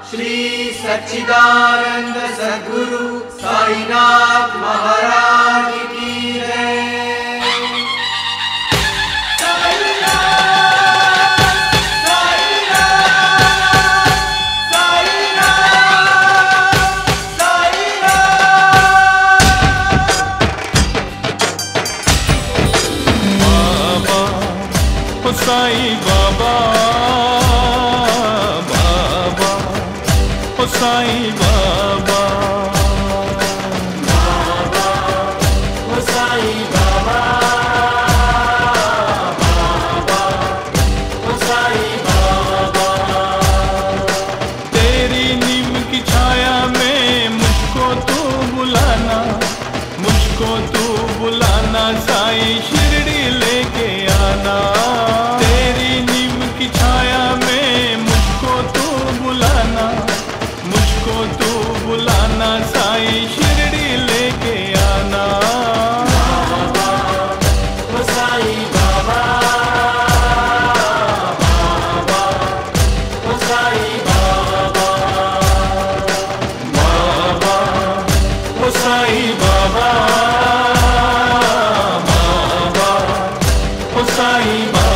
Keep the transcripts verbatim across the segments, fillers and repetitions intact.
श्री सच्चिदानंद सद्गुरु साईनाथ महाराज की जय। साईं बाबा बाबा ओ साईं बाबा बाबा ओ साईं बाबा बाबा ओ साईं बाबा। तेरी नीम की छाया में मुझको तू बुलाना, मुझको तू बुलाना साईं शिरडी लेके आना। साईं शिरडी लेके आना। बाबा ओ साईं बाबा बाबा ओ साईं बाबा बाबा ओ साईं बाबा बाबा ओ साईं बाबा।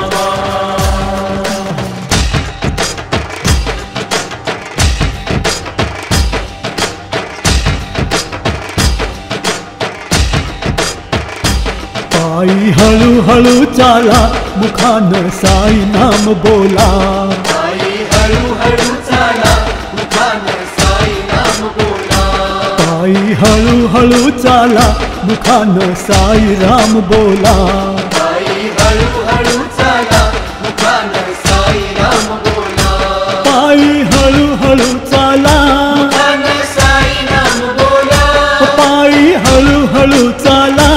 आई हळू हळू चाला मुखानं साई नाम बोला। आई हळू हळू चाला मुखानं साई नाम बोला। आई हळू हळू चाला मुखानं साई राम बोला। आई हळू हळू चाला मुखानं साई राम बोला। पायी हळू हळू चाला मुखानं साई नाम बोला। पायी हळू हळू चाला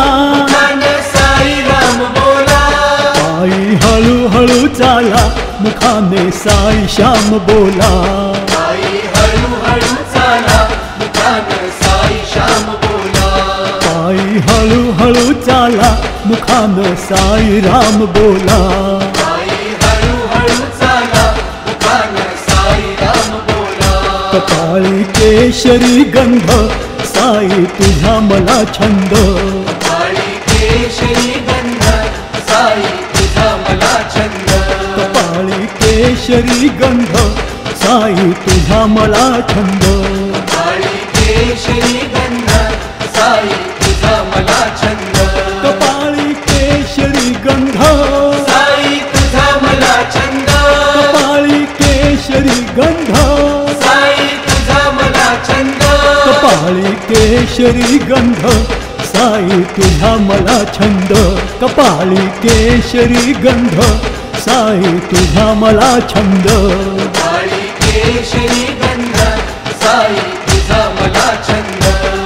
हळू हळू चाला मुखाने साई श्याम बोला। आई हळू हळू चाला मुखानं साई श्याम बोला। आई हळू हळू चाला मुखाने साई राम बोला। आई हळू हळू चाला मुखानं साई राम बोला। कपाळी केशरी गंध साई तुझा मला छंद। कपाळी केशरी गंध साई मला छंद। कपाळी केशरी गंध साई तुझा मला छंद। कपाळी केशरी गंध साई तुझा मला छंद। कपाळी केशरी गंध साई तुझा मला छंद। कपाळी केशरी गंध साई तुझा मला छंद। कपाळी केशरी गंध साई तुझा मला छंद। कपाळी केशरी गंध साई तुझा मला छंद। कपाळी केशरी गंध साई तुझा मला छंद।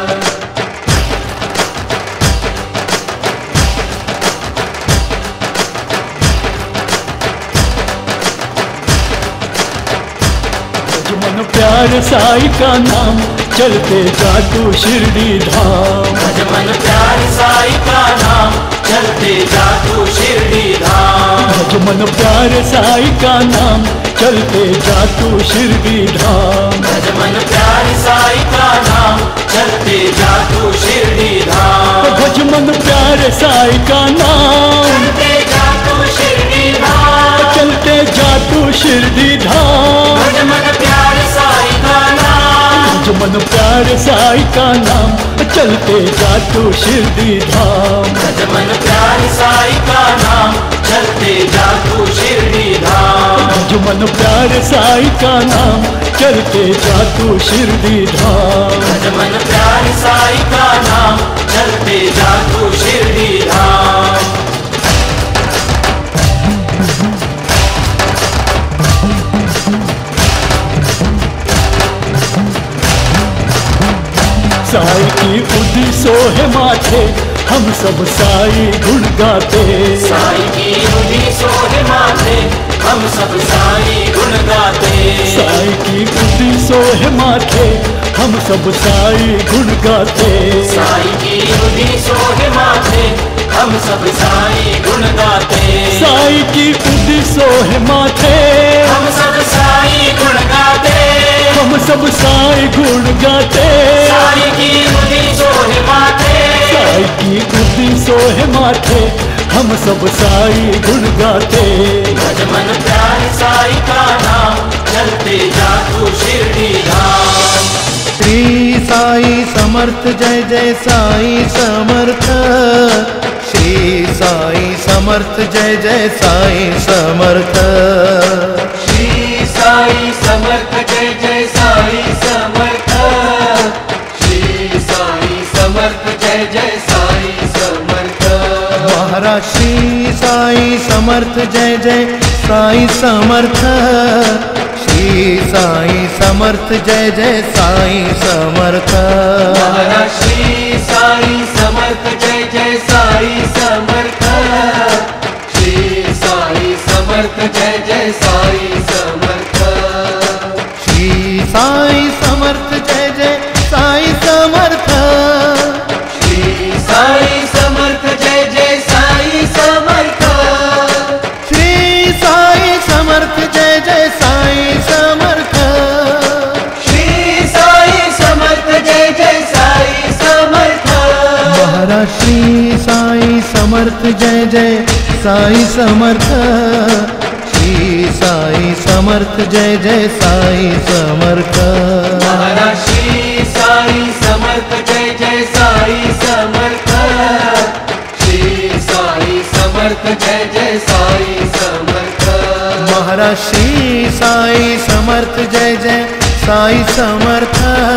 मन प्यार साई का नाम चलते जा तू शिरडी धाम। मन प्यार साई का नाम चलते जा तू शिरडी धाम। भज मन प्यार साई का नाम चलते जा तू शिरडी धाम। भज मन प्यार साई का नाम चलते जा तू शिरडी धाम। भज मन प्यार साई का नाम चलते जा तू शिरडी धाम। चलते जा तू शिरडी धाम। भज मन प्यार साई का नाम। भज मन प्यार साई का नाम चलते जा तू शिरडी धाम। भज मन प्यार साई का नाम चलते जा तू शिरडी धाम। भज मन प्यार साई का नाम चलते जा तू शिरडी धाम। भज मन प्यार साई का नाम चलते जा तू शिरडी धाम। साई की बुद्धि सोहे माथे हम सब साई गुण गाते। साई की बुद्धि सोहे माथे हम सब साई गुण गाते। साई की बुद्धि सोहे माथे हम सब साई गुण गाते। साई की बुद्धि सोहे माथे हम सब साई गुण गाते। साई की बुद्धि सोहे माथे हम सब साई गुण गाते। साई गुण गाते, साई की बुद्धि सोहे माथे, साई की बुद्धि सोहे माथे, हम सब साई गुण गाते। भज मन प्यार साई का नाम, चलते जा तू शिरडी धाम। श्री साई समर्थ जय जय साई समर्थ, श्री साई समर्थ जय जय साई समर्थ, श्री साई समर्थ जय जय साई समर्थ, श्री साई समर्थ जय जय साई समर्थ। महाराज श्री साई समर्थ जय जय साई समर्थ, श्री साई समर्थ जय जय साई समर्थ, महाराज श्री साई समर्थ जय जय साई समर्थ, श्री साई समर्थ जय जय साई समर्थ। श्री साई समर्थ जय जय साई समर्थ, श्री साई समर्थ जय जय साई समर्थ, श्री साई समर्थ जय जय साई समर्थ, श्री साई समर्थ जय जय साई समर्थ। महाराज श्री साई समर्थ जय जय साई समर्थ, श्री साई समर्थ जय जय साई समर्थ, महाराज श्री साई समर्थ जय जय साई समर्थ, श्री साई समर्थ जय जय साई समर्थ। महाराज श्री साई समर्थ जय जय साई समर्थ,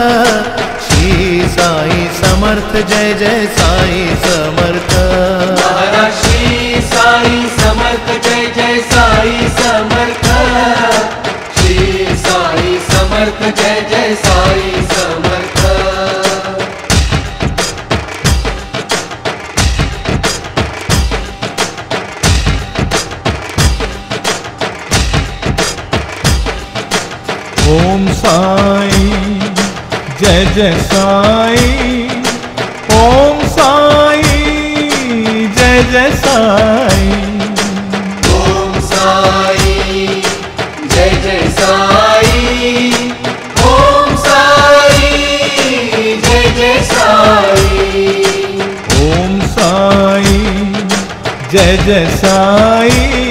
श्री साई समर्थ जय जय साई समर्थ, महाराज श्री साई समर्थ जय जय साई समर्थ, श्री साई समर्थ जय जय साई समर्थ। ओम साई जय जय साई, ओम साई जय जय साई, ओम साई जय जय साई, ओम साई जय जय साई, ओम साई जय जय साई,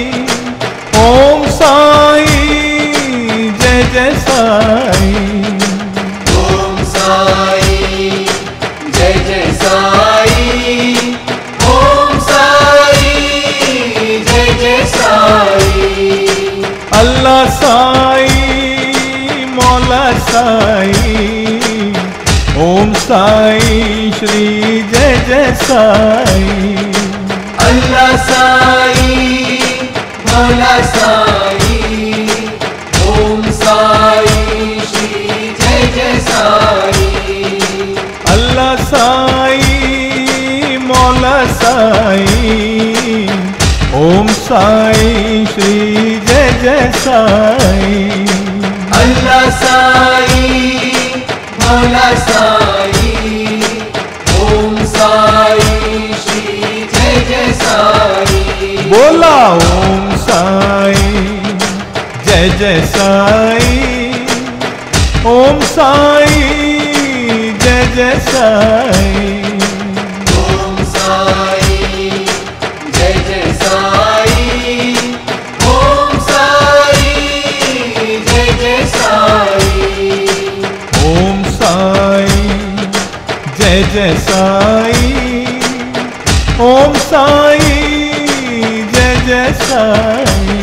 ओम साई जय जय साई, ओम साई जय जय साई, ओम साई जय जय साई। अल्लाह साई मौला साई, ओम साई श्री जय जय साई, अल्लाह साई मौला साई, ओम साई श्री जय जय साई। अल्लाह साई मौला साई, ओम साई श्री जय जय साई, अल्लाह साई मौला साई, ओम साई श्री जय जय साई। बोला ओम साई जय जय साई, ओम साई जय जय साई, ओम साई जय जय साई, ओम साई जय जय साई, ओम साई जय जय साई, ओम साई जय जय साई,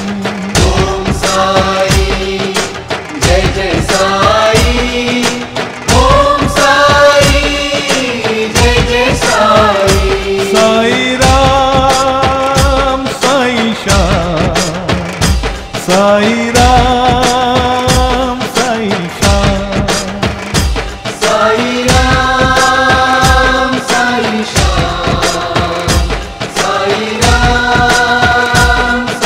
ओम साई जय जय साई, ओम साई जय जय साई। साई राम साई श्याम, साई राम साई श्याम, साई राम साई श्याम, साई राम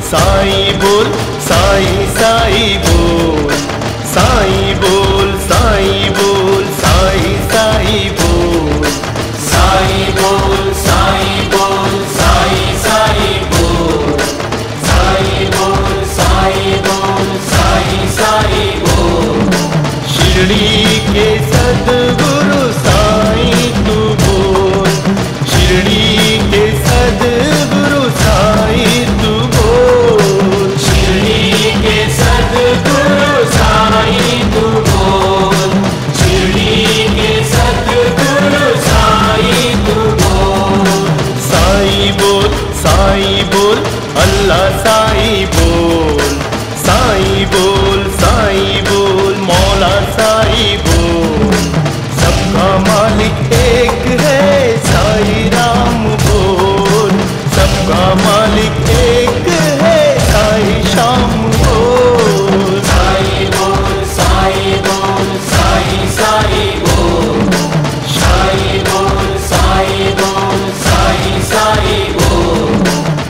साईं बोल साईं साईं बोल साईं बोल साईं बोल साईं साईं बोल साईं बोल साईं बोल साईं साईं बोल साईं बोल साईं बोल साईं साईं बोल शिरडी के सद्गुरु साईं तू बोल शिरडी के सद्गुरु साईं तू बोल शिरडी के सद्गुरु साईं तू बोल शिरडी के सद्गुरु साईं तू बोल साईं बोल साईं बोल अल्लाह साईं बोल साईं बोल साईं बोल मौला साईं बोल सबका मालिक एक है साईं राम बोल सबका मालिक एक है साईं श्याम बोल साईं बोल साईं बोल साईं साईं बोल साईं बोल साईं बोल साईं साईं बोल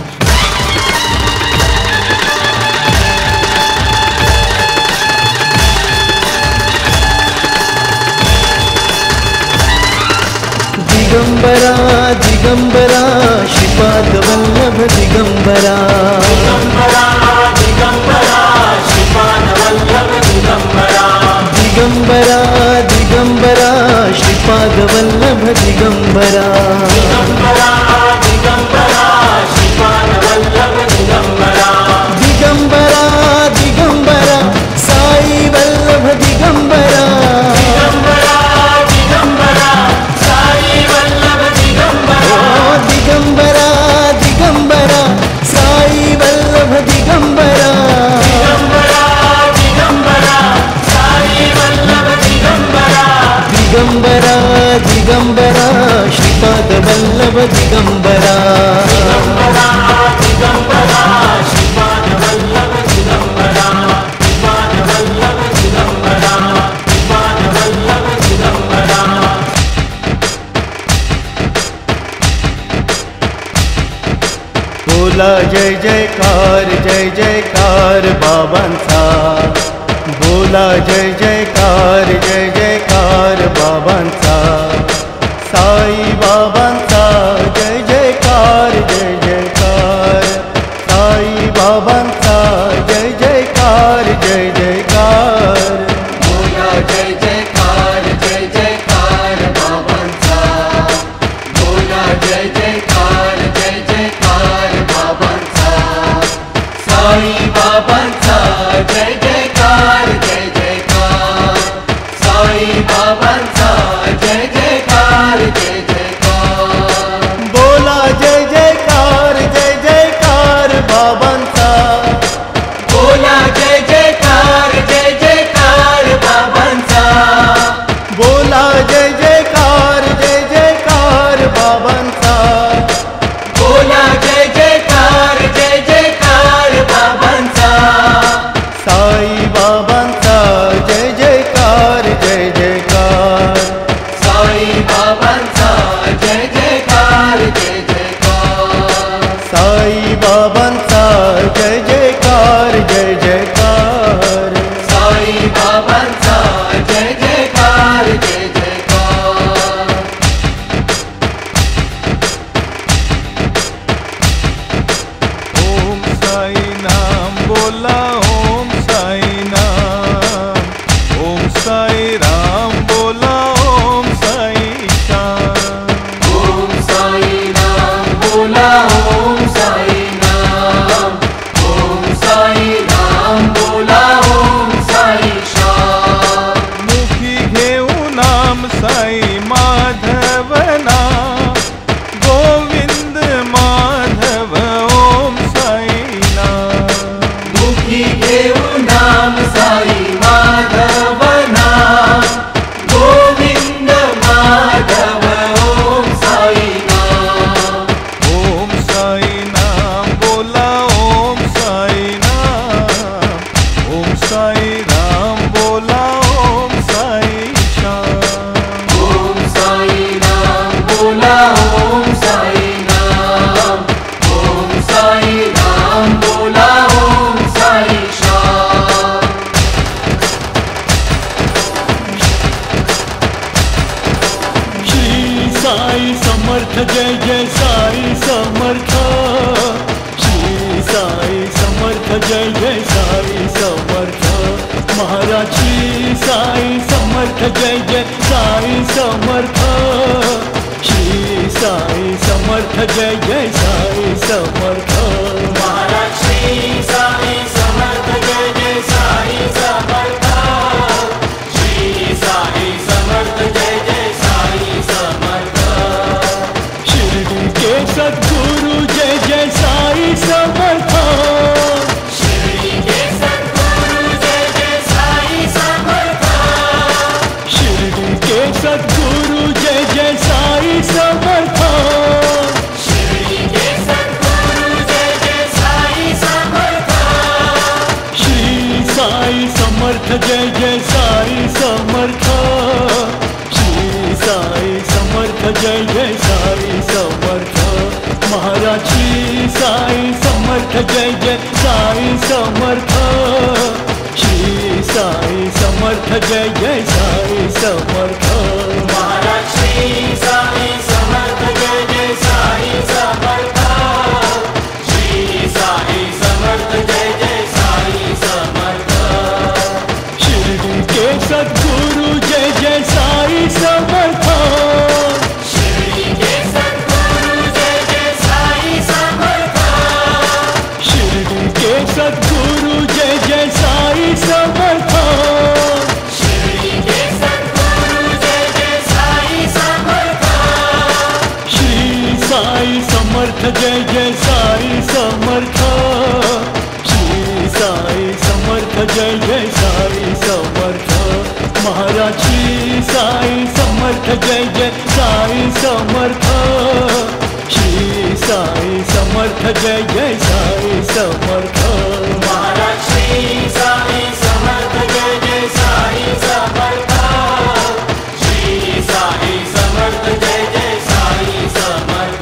दिगंबरा दिगंबरा श्रीपाद वल्लभ दिगंबरा दिगंबरा दिगंबरा श्रीपाद वल्लभ दिगंबरा दिगंबरा दिगंबरा श्रीपाद वल्लभ दिगंबरा दिगंबरा दिगंबरा श्रीपाद वल्लभ दिगंबरा दिगंबरा दिगंबरा साईं वल्लभ दिगंबरा दिगंबरा दिगंबरा साईं वल्लभ दिगंबरा ओ दिगंबरा दिगंबरा साईं वल्लभ दिगंबरा दिगंबरा दिगंबरा साईं वल्लभ दिगंबरा दिगंबरा दिगंबरा श्रीपाद वल्लभ दिगंबरा दिगंबरा दिगंबरा श्रीपाद वल्लभ दिगंबरा श्रीपाद वल्लभ दिगंबरा श्रीपाद वल्लभ दिगंबरा बोला जय जयकार जय जयकार बाबांचा बोला जय जयकार जय जयकार बाबांचा साई बाबांचा जय जयकार जय जयकार साई बाबांचा जय जयकार जय जयकार बोला जय जयकार जय जयकार बाबांचा बोला जय जयकार जय जयकार बाबांचा साई बाबांचा जय जयकार जय जयकार साई बाबांचा जय जयकार जय जयकार बोला जय जयकार जय जयकार बाबांचा बोला जय जयकार जय जयकार बाबांचा बोला जय जयकार जय जयकार बाबांचा बोला जय जयकार जय जयकार बाबांचा साई समर्थ जय जय साई समर्थ, श्री साई समर्थ जय जय साई समर्थ, महाराज श्री साई समर्थ जय जय साई समर्थ, श्री साई समर्थ जय जय साई समर्थ, महाराज श्री साई समर्थ जय जय साई समर्थ, श्री साई समर्थ जय जय साई समर्थ, शिरडी के सद्गुरु जय जय साई समर्थ, शिरडी के सद्गुरु जय जय साई समर्थ, शिरडी के सद्गुरु जय जय साई समर्थ, शिरडी के सद्गुरु जय जय साई समर्थ, श्री साई समर्थ जय जय साई समर्थ, श्री साई समर्थ जय जय साई समर्थ, महाराज श्री साई समर्थ जय जय साई समर्थ, श्री साई समर्थ जय जय साई समर्थ, महाराज श्री साई समर्थ जय जय साई समर्थ, श्री साई समर्थ जय जय साई समर्थ, शिरडी के सद्गुरु जय जय साई समर्थ, शिरडी के सद्गुरु जय जय साई समर्थ, शिरडी के सद्गुरु जय जय साई समर्थ, शिरडी के सद्गुरु जय जय साई समर्थ, श्री साई समर्थ जय जय साई समर्थ, श्री साई समर्थ जय जय साई समर्थ, महाराज श्री साई समर्थ जय जय साई समर्थ, श्री साई समर्थ जय जय साई समर्थ, महाराज श्री साई समर्थ जय जय साई समर्थ, श्री साई समर्थ जय जय साई समर्थ,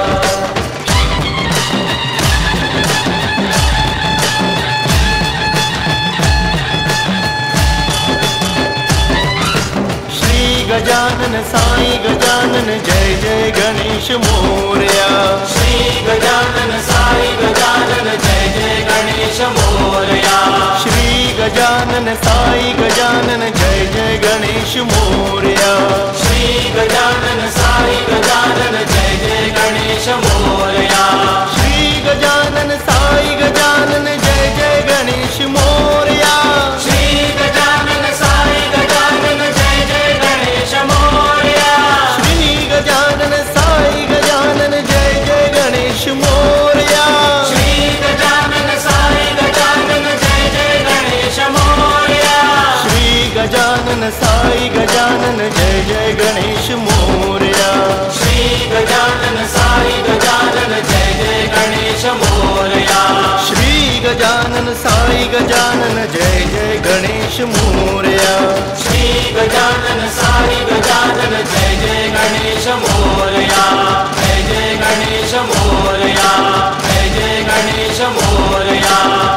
श्री गजानन साई गजानन जय जय गणेश मोरया, श्री गजानन साई गजानन जय जय गणेश मोरया, श्री गजानन साई गजानन जय जय गणेश मोरया, श्री गजानन साई गजानन जय जय गणेश मोरया, श्री गजानन साई गजानन जय जय गणेश मोरया, श्री गजानन साई गजानन जय जय गणेश मोरया, श्री गजानन साई गजानन जय जय गणेश मोरया, श्री गजानन साई गजानन जय जय गणेश मोरया, श्री गजानन साई गजानन जय जय गणेश मोरया, श्री गजानन साई गजानन जय जय गणेश मोरया, श्री गजानन साई गजानन जय जय गणेश मोरया, श्री गजानन साई गजानन जय जय गणेश मोरया, जय जय गणेश मोरया, जय जय गणेश मोरया,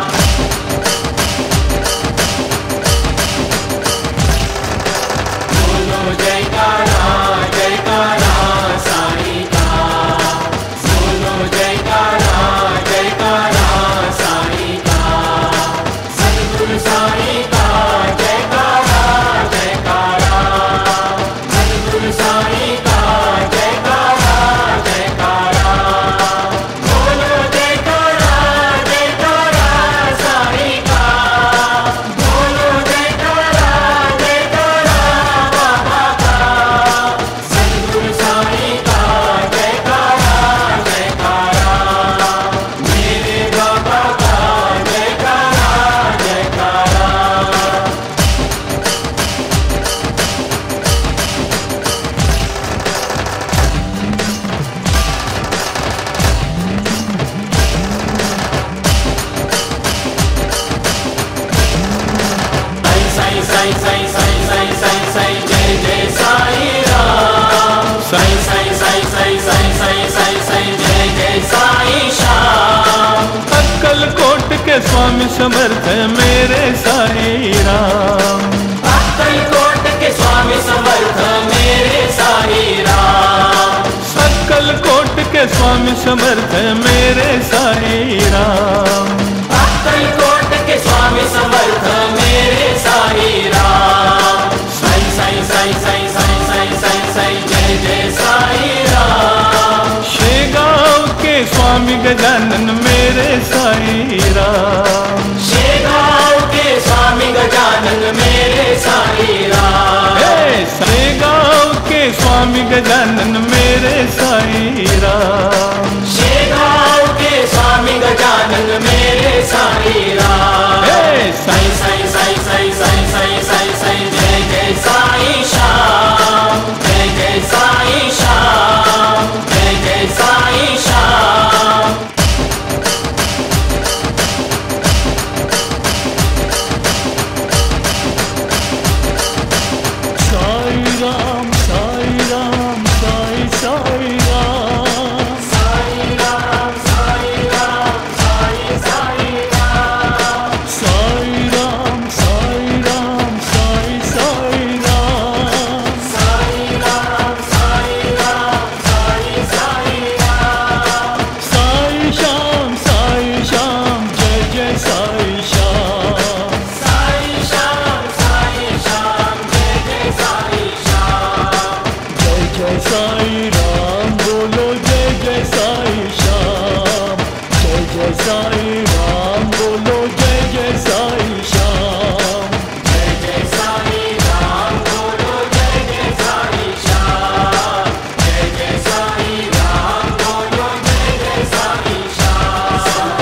बोलो जयकारा जयकारा साई का, बोलो जयकारा जयकारा साई का, सद्गुरु साई का जयकारा जयकारा, सद्गुरु साई का जयकारा जयकारा, बोलो जयकारा जयकारा साई का, बोलो जयकारा जयकारा बाबा का, सद्गुरु साई का जयकारा जयकारा, मेरे बाबा का जयकारा जयकारा। साई साई साई साई साई साई साई जय जय साई राम, साई साई साई साई साई साई साई साई जय जय साई श्याम, अक्कलकोट के स्वामी समर्थ मेरे साई राम, अक्कलकोट के स्वामी समर्थ मेरे साई राम, स्वामी समर्थ मेरे साईं राम। अक्कलकोट के स्वामी समर्थ मेरे साईं राम। साईं साईं साईं साईं साईं साईं साईं साईं जय जय साईं राम। शेगांव के स्वामी गजानन मेरे साईं राम। शेगांव के स्वामी गजानन मेरे साईं राम। शेगांव के स्वामी गजानन मेरे साईं राम। शेगांव के स्वामी गजानन मेरे साईं राम। साईं साईं साईं साईं साईं साईं साईं साईं जय जय साईं श्याम। जय जय साईं श्याम। जय जय साईं श्याम। साईं राम साईं राम साईं साईं राम। साईं राम साईं राम साईं साईं राम। साईं राम साईं राम साईं साईं राम। साईं राम साईं राम साईं साईं राम। साईं श्याम साईं श्याम जय जय साईं श्याम। साईं श्याम साईं श्याम जय जय साईं श्याम। जय जय साईं राम बोलो जय जय साईं श्याम। जय जय साईं राम बोलो जय जय साईं श्याम। जय जय साईं राम बोलो जय जय साईं श्याम। जय जय साईं राम बोलो जय जय साईं श्याम।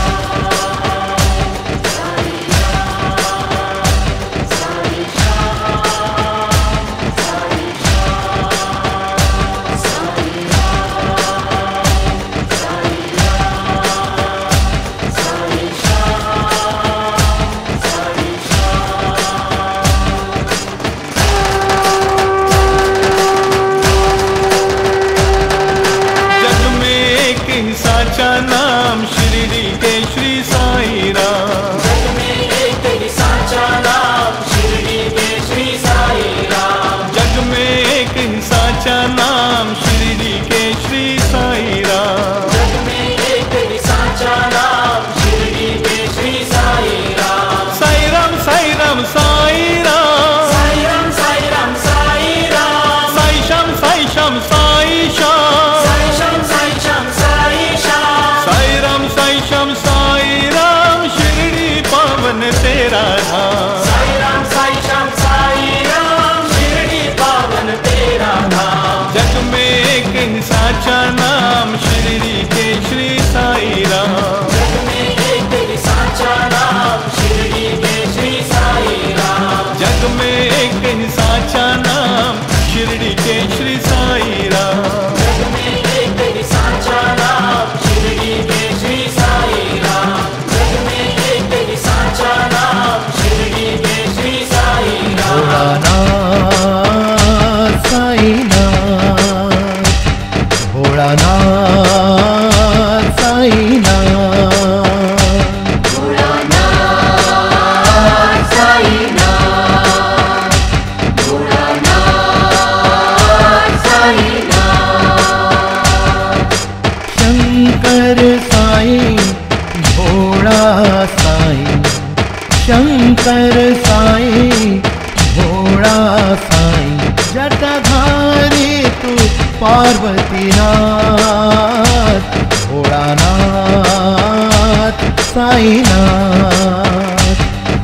जग में एक ही साचा नाम शिरडी के श्री साईं राम। जग में एक ही साचा नाम शिरडी के श्री साईं राम। जग में एक ही साचा नाम शिरडी के श्री साईं राम। जग में एक ही साचा नाम शिरडी के श्री साईं राम। साईं राम साईं राम साईं राम। साईं राम साईं राम साईं राम। साईं श्याम साईं श्याम साईं श्याम। साईं श्याम साईं श्याम साईं श्याम। साईं राम साईं श्याम साईं राम शिरडी पावन तेरा धाम। साईं राम साईं श्याम साईं राम शिरडी पावन तेरा धाम। जग में एक ही साचा नाम शिरडी के श्री साईं राम। जग में एक ही साचा नाम शिरडी के श्री साईं राम। जग में एक ही साचा नाम शिरडी के श्री साईं राम। जग में एक ही साचा नाम शिरडी के श्री साईं राम। जग में एक ही साचा नाम शिरडी के श्री साईं राम। भोलानाथ साईनाथ, भोलानाथ साईनाथ। शंकर साईं भोला साईं, शंकर साईं भोला साईं। जटाधारी तू पार्वती नाथ, भोलानाथ साईनाथ,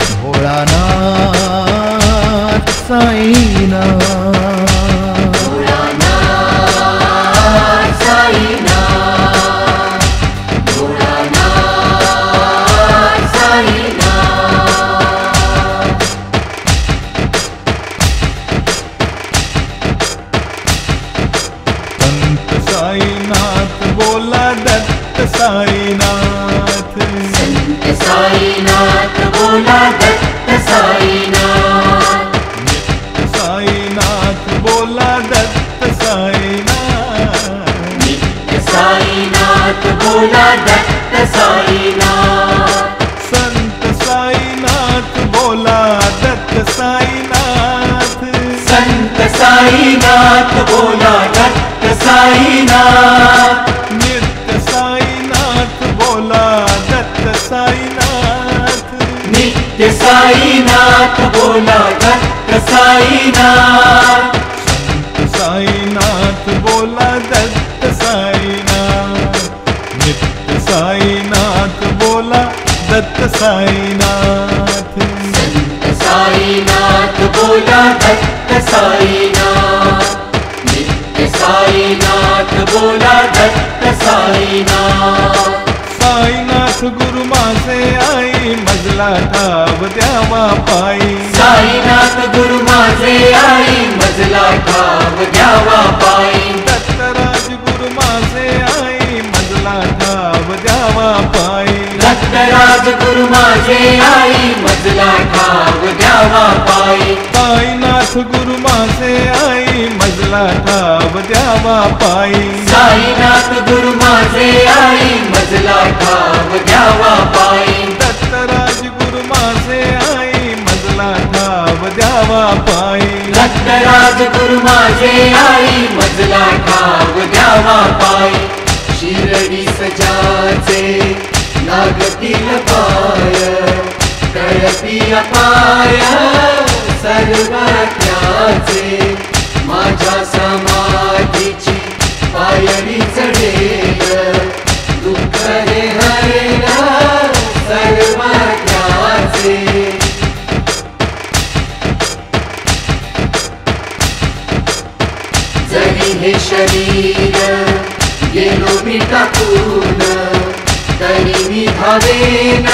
भोलानाथ साईनाथ। साईनाथ बोला दत्त साईनाथ। संत साईनाथ बोला दत्त साईनाथ। नित्य साईनाथ बोला दत्त साईनाथ। नित्य साईनाथ बोला दत्त साईनाथ। संत साईनाथ बोला दत्त साईनाथ। संत साईनाथ बोला दत्त साईनाथ। साईनाथ बोला दत्त साईनाथ संत साईनाथ बोला दत्त साईनाथ नित्य साईनाथ बोला दत्त साईनाथ संत साईनाथ बोला दत्त साईनाथ नित्य साईनाथ बोला दत्त साईनाथ साईनाथ गुरु माझे आई मजला ठाव द्यावा पायी साईनाथ गुरु माझे आई मजला ठाव द्यावा पायी दत्तराज गुरु माझे आई मजला ठाव द्यावा पायी दत्तराज गुरु माझे आई मजला ठाव द्यावा पायी साईनाथ गुरु माझे आई मजला ठाव द्यावा पायी साईनाथ गुरु माझे आई मजला ठाव द्यावा पायी दत्तराज गुरु माझे आई मजला ठाव द्यावा पायी दत्तराज गुरु माझे आई मजला ठाव द्यावा पायी शिरडी सजाचे लागतील पाय कळती अपाय सर्व त्याचे माझ्या समाधीची पायरी चढेल दुःख रे हरेल सर्व त्याचे जरी हे शरीर गेलो मी टाकून तरी मी भावेन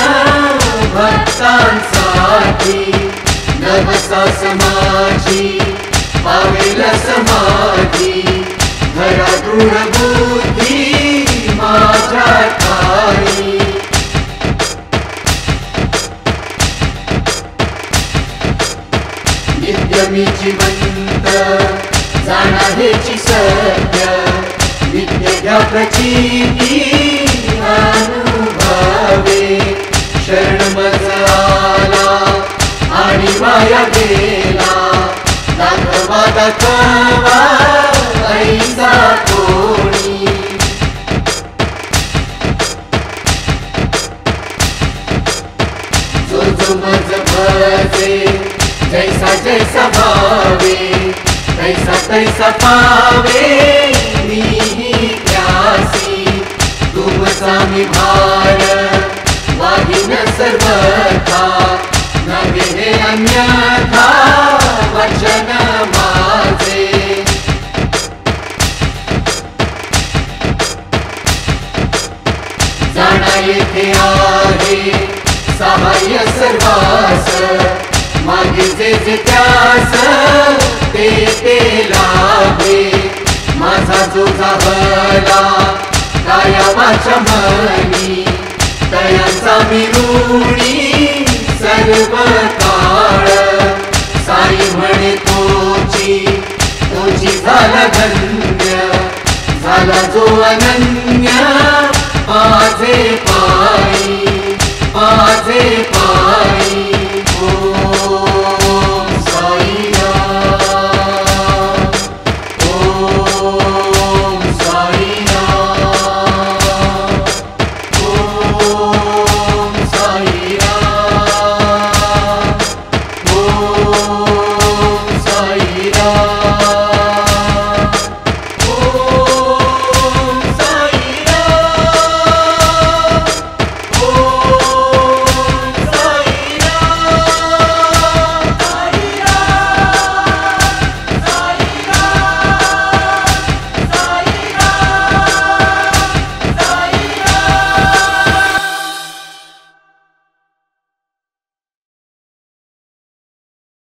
भक्तांसाठी नवसा समाजी पावेल समाधी धरा दृढ बुद्धी माझ्या ठाई नित्य मी जिवंत जाणा हेची सत्य नित्य घ्या प्रचिती अनुभवे शरण मज आला आणि माया गेला दाखवा दाखवा ऐसा कोणी जो जो मज भजे जैसा जैसा भावे तैसा तैसा पावे मी ही प्यासी तुमचा मी भार वाहिन सर्वथा नवे हे अन्यथा वचन माझे जाणा येथे आहे सहाय्य सर्वास मागे जे जे त्यास ते ते लाभे माझा जो झाला काया वाचा मनी तयांचा मी ऋणी सर्व काळ साई म्हणे तोची तोची झाला धन्य झाला जो अनन्य माझे